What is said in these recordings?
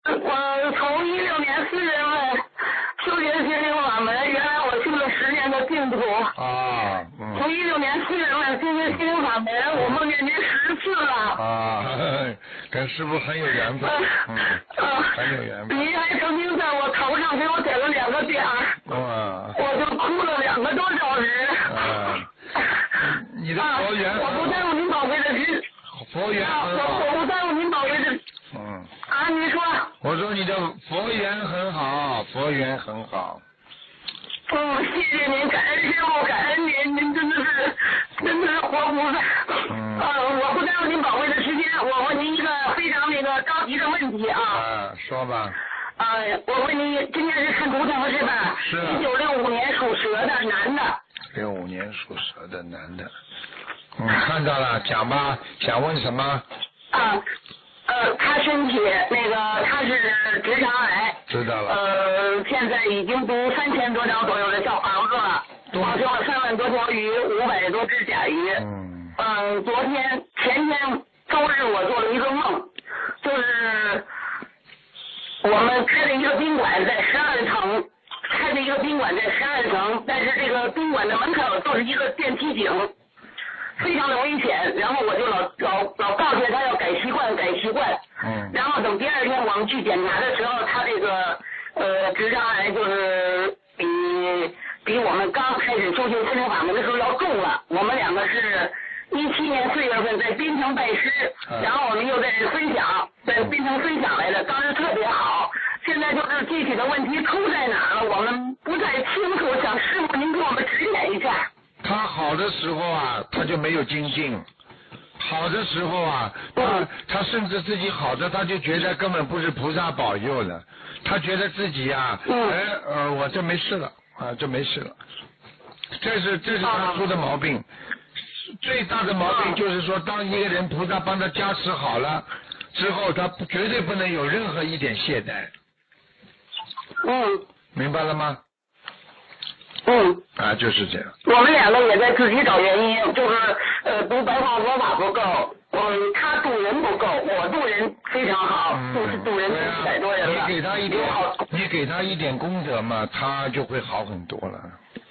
我从16年4月份修学心灵法门，原来我修了10年的净土。 啊， 从16年4月份修学心灵法门，我梦见您10次了。 啊，跟师傅很有缘分，很有缘分。 您还曾经在我头上给我点了2个点儿，我就哭了2个多小时。 你的佛缘， 我不在乎您宝贵的时。 佛缘很好。 我不在乎您宝贵的。你说。 我说你的佛缘很好，佛缘很好。 谢谢您，感恩师傅，感恩您，您真的是活菩萨。我不在乎您宝贵的时间，我问您一个非常着急的问题啊。 说吧。 我问您，今天是看图腾是吧？ 是。 1965年属蛇的男的。 65年属蛇的男的。看到了，讲吧，想问什么？ 他身体他是直肠癌。知道了。现在已经读3000多张左右的小房子了，放生了3万多条鱼，500多只甲鱼。前天周日我做了一个梦，就是我们开的一个宾馆在12层，但是这个宾馆的门口就是一个电梯井。非常的危险，然后我就老告诫他要改习惯。然后等第2天我们去检查的时候，他这个直肠癌就是比我们刚开始修行心灵法门的时候要重了。我们2个是17年4月份在槟城拜师，然后我们又在槟城分享来的，当时特别好。现在就是具体的问题出在哪了，我们不太清楚，想师傅您给我们指点一下。 他好的时候啊，他就没有精进；好的时候啊，他甚至自己好的，他就觉得根本不是菩萨保佑的，他觉得自己啊，我这没事了这没事了，这是他出的毛病。最大的毛病就是说，当一个人菩萨帮他加持好了之后，他绝对不能有任何一点懈怠。明白了吗？就是这样。我们2个也在自己找原因，就是读白话佛法不够，他渡人不够，我渡人非常好，渡人700多人了。你给他一点功德嘛，他就会好很多了。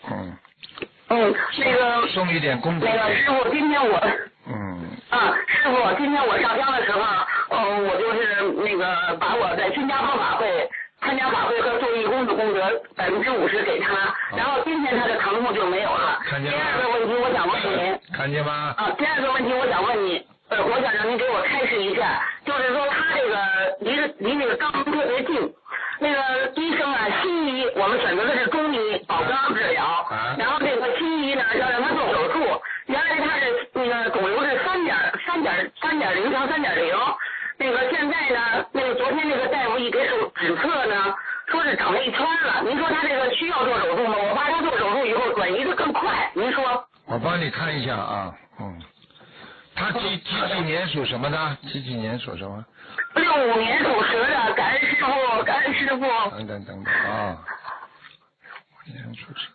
送一点功德。师傅，今天我师傅，今天我上香的时候，我就是把我在新加坡法会参加法会和做义工的功德50%给他，然后今天他的疼痛就没有了。第2个问题我想问您，看见吗？第2个问题我想问你，我想让您给我开示一下，就是说他这个离那个肛门特别近，医生西医我们选择的是中医保肛治疗，然后这个西医呢要让他做手术，原来他的肿瘤是3.0乘3.0。现在呢，昨天大夫一给指测呢，说是长了1圈了。您说他这个需要做手术吗？我怕他做手术以后转移的更快。您说？我帮你看一下啊，他几年属什么的？几年属什么？65年属蛇的，感恩师傅，感恩师傅。等啊，65年属蛇。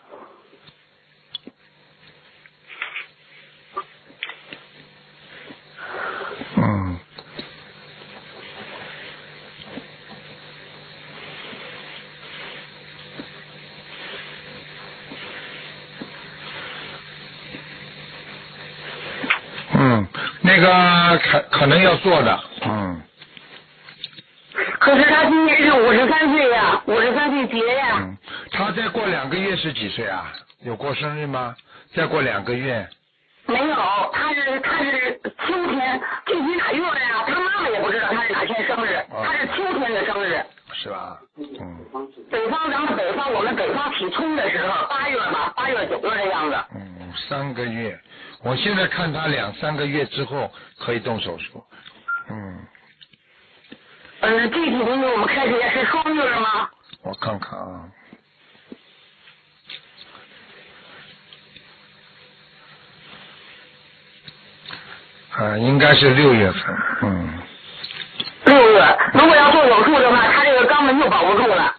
可能要做的，可是他今年是53岁呀，53岁节呀。他再过2个月是几岁啊？有过生日吗？再过2个月？没有，他是秋天，具体哪月呀？他妈妈也不知道他是哪天生日，他是秋天的生日。是吧？我们北方起冲的时候，8月吧，8月9月的样子。3个月。我现在看他2、3个月之后可以动手术。具体您给我们开始是双月吗？我看看应该是6月份。6月，如果要做手术的话，他这个肛门就保不住了。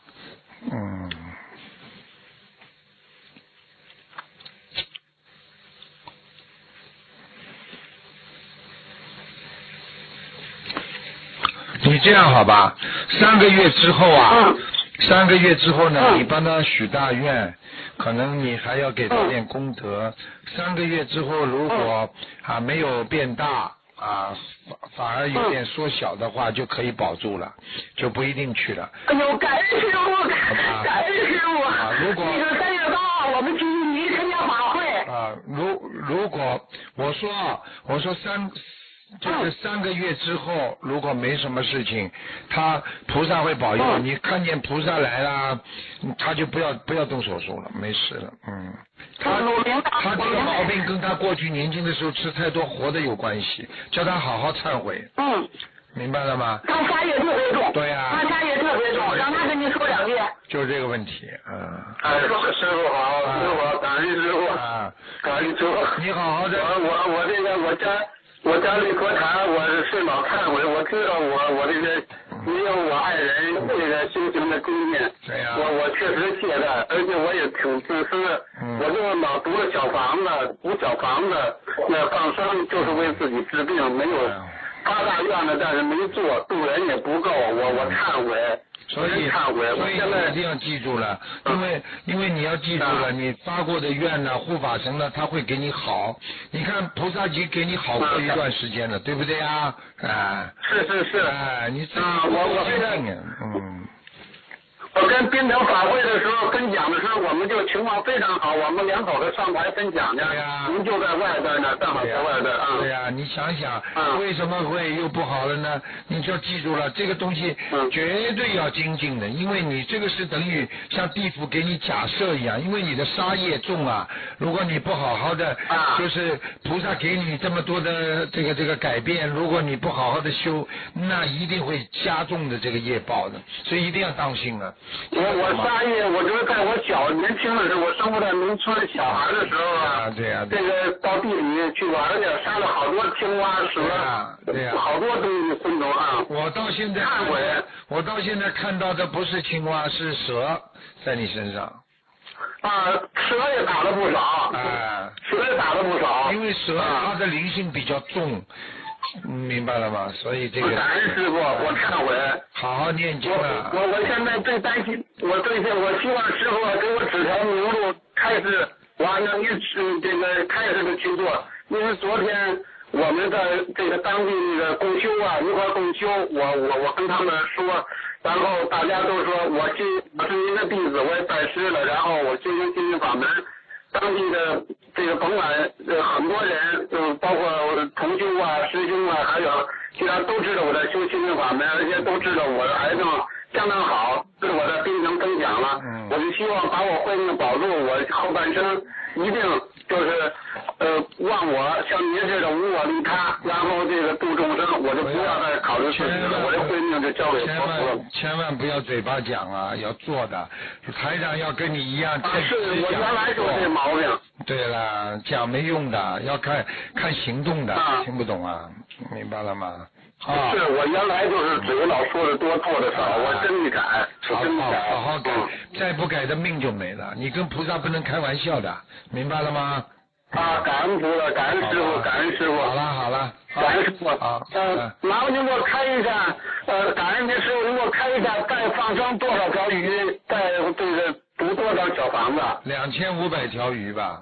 这样好吧，3个月之后啊，3个月之后呢，你帮他许大愿，可能你还要给他点功德。3个月之后，如果没有变大反而有点缩小的话，就可以保住了，就不一定去了。 哎呦，感恩师傅，感恩师傅。 如果那个3月8号我们去印尼参加法会。 如果我说就是3个月之后，如果没什么事情，菩萨会保佑。你看见菩萨来了，他就不要动手术了，没事了。他这个毛病跟他过去年轻的时候吃太多活的有关系，叫他好好忏悔。明白了吗？ 他杀业特别重。 对呀。 他杀业特别重，让他跟您说2句。 就是这个问题。 师傅好，师傅感恩师傅。感恩师傅。 你好好的。 我这个我家里佛坛，我是老忏悔，我知道我这个没有我爱人这个修行的经验。 对呀。 我确实懈怠，而且我也挺自私。我就老读了小房子，读小房子，那放生就是为自己治病，没有发大愿了，但是没做，度人也不够，我忏悔。 所以现在一定要记住了，因为你要记住了，你发过的愿呢，护法神呢，他会给你好。你看菩萨已经给你好过一段时间了，对不对啊？ 是。 你自己我相信我跟滨城法会的时候分享的时候，我们就情况非常好，我们2口子上台分享呢。 对呀。 您就在外边呢，正好在外边对呀，你想想，为什么会又不好了呢？你就记住了，这个东西绝对要精进的，因为你这个是等于像地府给你假设一样，因为你的杀业重啊。如果你不好好的，就是菩萨给你这么多的这个改变，如果你不好好的修，那一定会加重的这个业报的，所以一定要当心啊。 我杀业，我就是在我年轻的时候，我生活在农村小孩的时候对呀， 这个到地里去玩去，杀了好多青蛙、蛇， 对呀， 好多东西昆虫啊。 我到现在看到的不是青蛙，是蛇在你身上。 蛇也打了不少。蛇也打了不少。 因为蛇它的灵性比较重。明白了吗？所以这个感恩师傅，我忏悔， 好好念经啊！ 我现在最担心，我希望师傅给我指条明路，开始我按照这个开始的去做。因为昨天我们在这个当地那个共修一块共修，我跟他们说，然后大家都说我是您的弟子，我也拜师了，然后我修行心灵法门。当地的这个甭管很多人，包括同修师兄还有其他都知道我在修心灵法门，而且都知道我的癌症相当好，是我的病情分享了。我就希望把我慧命保住，我后半生一定就是望我像您似的无我利他，然后这个度众生，我就不要再考虑自己了，我的慧命就交给佛陀。 千万不要嘴巴讲要做的。台长要跟你一样， 是我原来就这毛病。 对了，讲没用的，要看行动的，听不懂啊？明白了吗？ 是我原来就是嘴老说的多，做的少，我真没改， 好好改，再不改的命就没了。你跟菩萨不能开玩笑的，明白了吗？ 感恩菩萨，感恩师傅，感恩师傅。 好了， 感恩师傅。麻烦您给我开一下，感恩您师傅，您给我开一下，再放生多少条鱼，再这个读多少小房子 ？2500条鱼吧，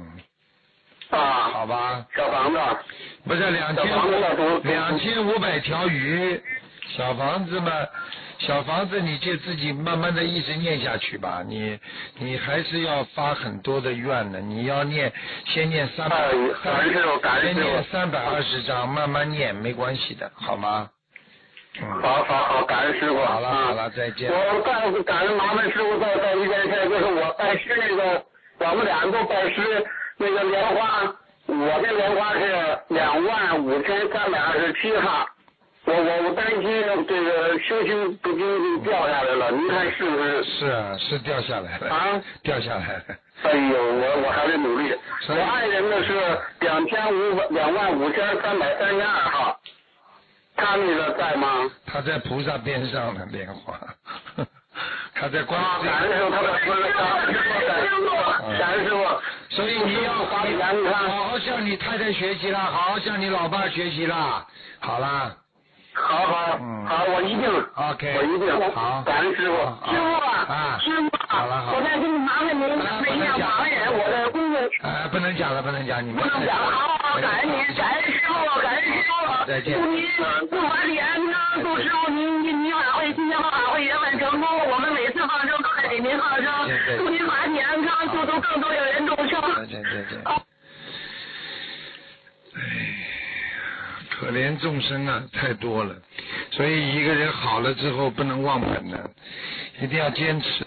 好吧。 小房子。 不是2500条鱼，小房子嘛，小房子你就自己慢慢的一直念下去吧，你还是要发很多的愿的，你要先念320章，慢慢念没关系的，好吗？ 好，感恩师傅。 好了，再见。 我再感恩麻烦师傅再一件事，就是我拜师那个，我们俩都拜师那个莲花。我这莲花是25327号，我担心这个修行不经掉下来了，您看是不是？ 是掉下来了。掉下来了。 哎呦，我还得努力。我爱人呢是25332号，他那个在吗？ 他在菩萨边上的莲花。他在观世音， 感恩师傅，他在观世音，感恩师傅。 所以你要好好向你太太学习啦，好好向你老爸学习啦，好啦。 好，我一定。 OK。 我一定。 好。 感恩师傅。师傅。 好了。 我再给你麻烦您问一下盲人，我的工作。 不能讲了，不能讲，你不能讲。好，感恩您，感恩师傅，感恩师傅。 再见。 祝您祝法体安康，祝师傅您法会新疆法会圆满成功。我们每次放生都在给您放生。祝您法体安康，祝更多有人众生。 再见。可怜众生啊，太多了，所以一个人好了之后不能忘本的，一定要坚持。